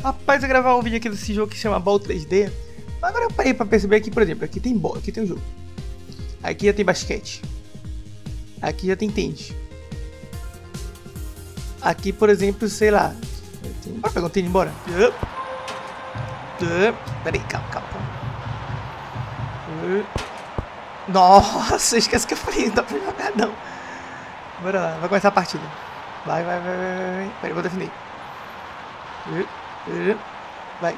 Rapaz, eu gravar um vídeo aqui desse jogo que se chama Ball 3D. Mas agora eu parei pra perceber aqui, por exemplo, aqui tem bola, aqui tem um jogo. Aqui já tem basquete. Aqui já tem tênis. Aqui, por exemplo, sei lá. Bora pegar um tênis, bora. Peraí, calma. Nossa, esquece que eu falei, não dá pra jogar não. Bora lá, vai começar a partida. Vai. Peraí, eu vou definir. Vai.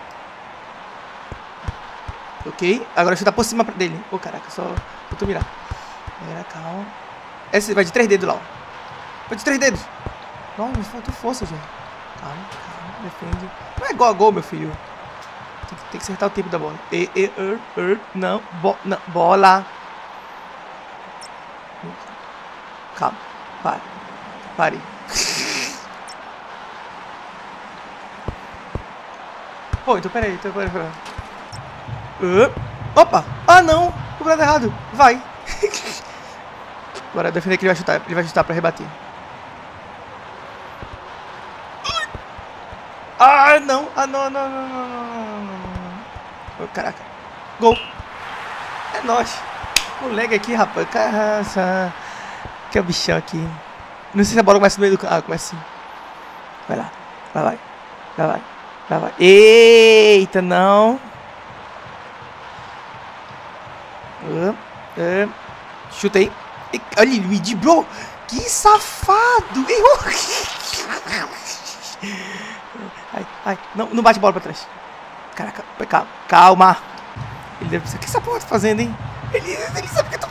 Ok, agora chutar por cima dele. Ô, caraca, só faltou mirar. Calma. Esse vai de 3 dedos lá, ó. Vai de 3 dedos. Não, me faltou força, já. Calma, defende. Não é igual a gol, meu filho. Tem que acertar o tempo da bola. Não, bola. Calma, pare. Pô, então peraí. Opa! Ah, não! Cobrado errado. Vai. Agora defender que ele vai chutar pra rebater. Ah, não! Não. Oh, caraca. Gol. É nóis. O lag aqui, rapaz. Caramba. Que é o bichão aqui. Não sei se a bola começa no meio do... Ah, começa assim. Vai lá. Lá vai. Eita, não. Chutei. Olha, ele me driblou. Que safado. Errou. Ai. Não bate a bola pra trás. Caraca, calma. Ele deve pensar, o que essa porra tá fazendo, hein? Ele sabe que eu tô...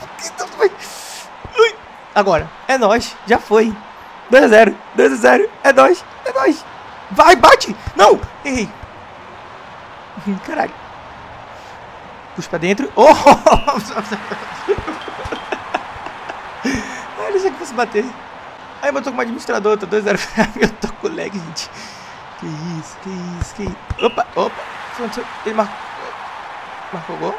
Agora, é nóis. Já foi. 2-0. É nóis. Vai, bate. Não, errei. Caralho. Puxa pra dentro. Oh! Ele achei que fosse bater. Aí eu tô como administrador, tô 2-0. Eu tô com lag, gente. Que isso. Opa. Ele marcou gol?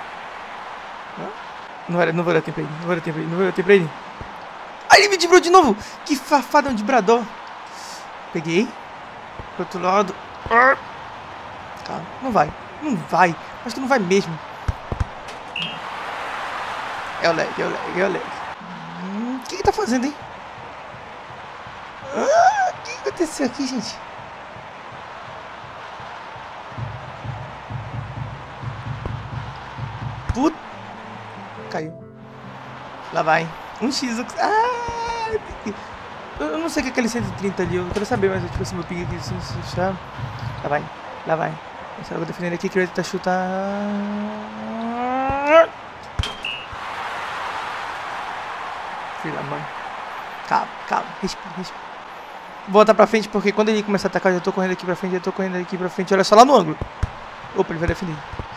Não vou dar tempo pra ele. Aí ele me driblou de novo. Que safado, é um driblador. Peguei. Pro outro lado. Calma, não vai. Acho que não vai mesmo. É o lag. O que ele tá fazendo, hein? O que aconteceu aqui, gente? Puta. Caiu. Lá vai. 1x. Eu não sei o que é aquele 130 ali. Eu quero saber, mas tipo assim, meu ping aqui. Lá vai. Eu vou defendendo aqui que ele vai tentar chutar. Filha da mãe. Calma. Respira. Vou voltar pra frente porque quando ele começar a atacar, eu já tô correndo aqui pra frente. Olha só lá no ângulo. Opa, ele vai defender.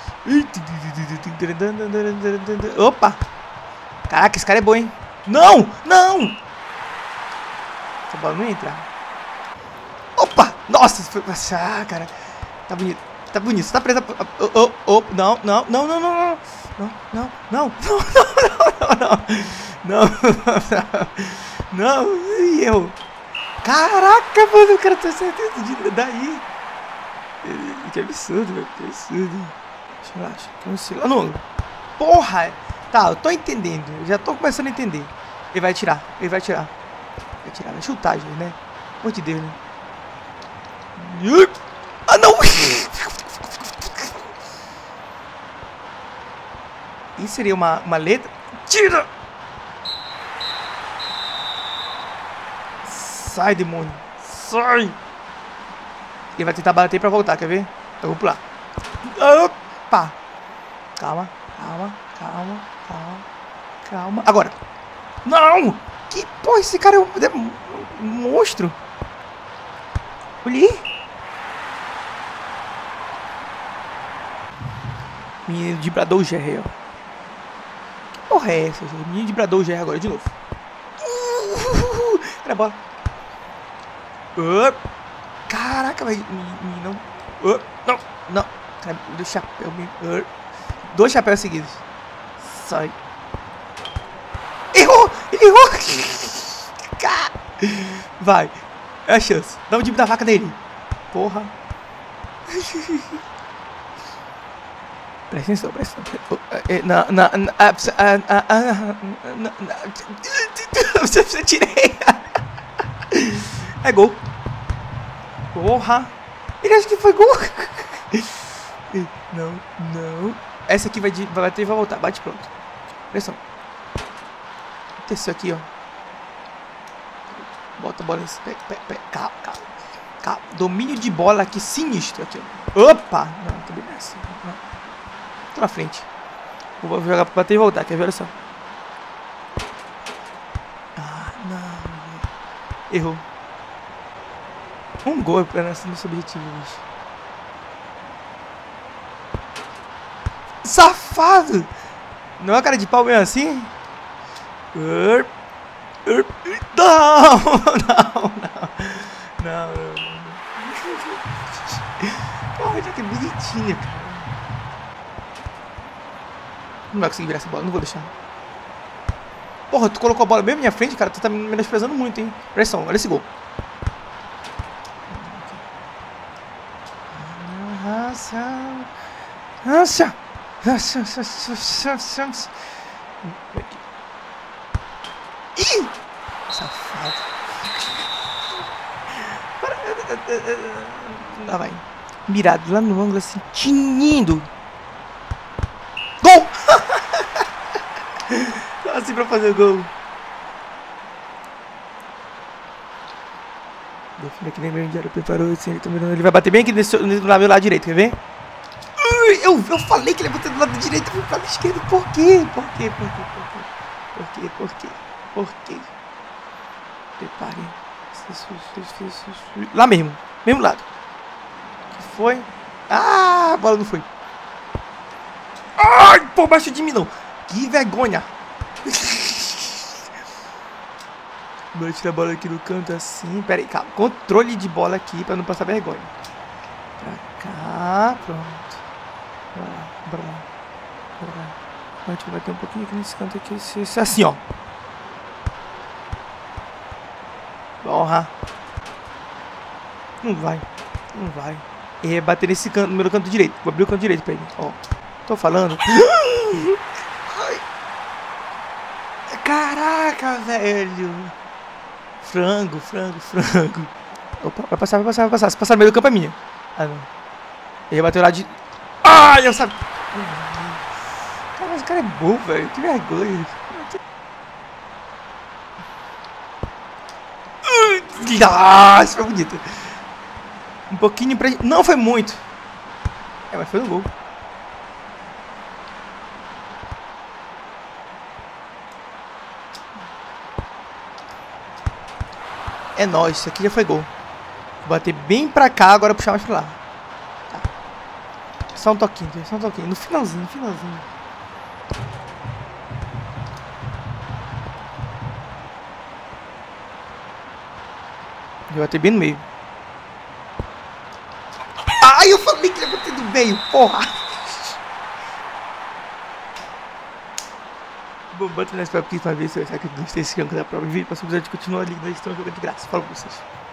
Opa! Caraca, esse cara é bom, hein? Não! Essa bola não ia entrar. Opa! Nossa, foi... cara. Tá bonito. Você tá presa. Não. E eu? Caraca, mano, o cara tem certeza de daí. Que absurdo, velho. Deixa eu lá no ângulo. Porra! Tá, eu tô entendendo. Eu já tô começando a entender. Ele vai tirar. Vai chutar, gente, né? Pelo amor de Deus, né? Ah, não! Isso seria uma letra? Tira! Sai, demônio. Sai! Ele vai tentar bater pra voltar, quer ver? Eu vou pular. Opa! Calma. Agora! Não! Que porra, esse cara é um monstro! Olhei! Menino de Bradou GR, ó. Que porra é essa, gente? Menino de Bradou GR agora, de novo. Era a bola. Caraca, vai. Não. Não. Cara, do chapéu mesmo. 2 chapéus seguidos. Sai. Errou! Vai. É a chance. Dá um dip da vaca nele. Porra. Presta atenção, presta atenção. Você tirei. É gol. Porra. Ele acha que foi gol. Não, não. Essa aqui vai bater e vai voltar. Bate, pronto. Pressão. Desceu aqui, ó. Bota a bola nesse pé. Calma, calma. Calma. Domínio de bola aqui sinistro. Aqui, ó. Opa! Não, tô bem nessa. Tô na frente. Vou jogar pra bater e voltar. Quer ver? Olha só. Ah, não. Errou. Um gol pra nosso objetivo hoje. Safado! Não é uma cara de pau mesmo assim? Não! Não, não. Não. Porra, que bonitinha, cara. Não vai conseguir virar essa bola, não vou deixar. Porra, tu colocou a bola bem na minha frente, cara. Tu tá me menosprezando muito, hein? Pressão, olha esse gol. Nossa! Ih! Safado. Lá vai. Mirado lá no ângulo assim, tinindo. Gol! Assim pra fazer o gol. Defina que nem meu indiano preparou assim, ele vai bater bem aqui no meu lado direito, quer ver? Eu falei que ele ia bater do lado direito e pro lado esquerdo. Por quê? Por quê? Prepare. Lá mesmo. Mesmo lado. Que foi? Ah, a bola não foi. Ai, por baixo de mim não. Que vergonha. Vou tirar a bola aqui no canto assim. Pera aí, calma. Controle de bola aqui pra não passar vergonha. Pra cá. Pronto. Bora lá. A gente vai ter um pouquinho aqui nesse canto aqui. Assim, ó. Porra. Não vai. É bater nesse canto, no meu canto direito. Vou abrir o canto direito pra ele. Ó. Tô falando. Ai. Caraca, velho. Frango. Opa, vai passar. Se passar no meio do campo é minha. Ah, não. Ele bateu lá de... Ai, eu sabia. Cara, mas o cara é bom, velho. Que vergonha. Ah, isso foi bonito. Um pouquinho pra... Não foi muito. É, mas foi no gol. É nóis, isso aqui já foi gol. Vou bater bem pra cá, agora puxar mais pra lá. Tá. Só um toquinho. No finalzinho. Vou bater bem no meio. Ai, eu falei que ele ia bater no meio, porra! Vou bater nesse papo aqui pra ver se eu gostei desse jogo da prova. Vídeo, pra se quiser continuar ali, nós estamos jogando de graça. Fala pra vocês.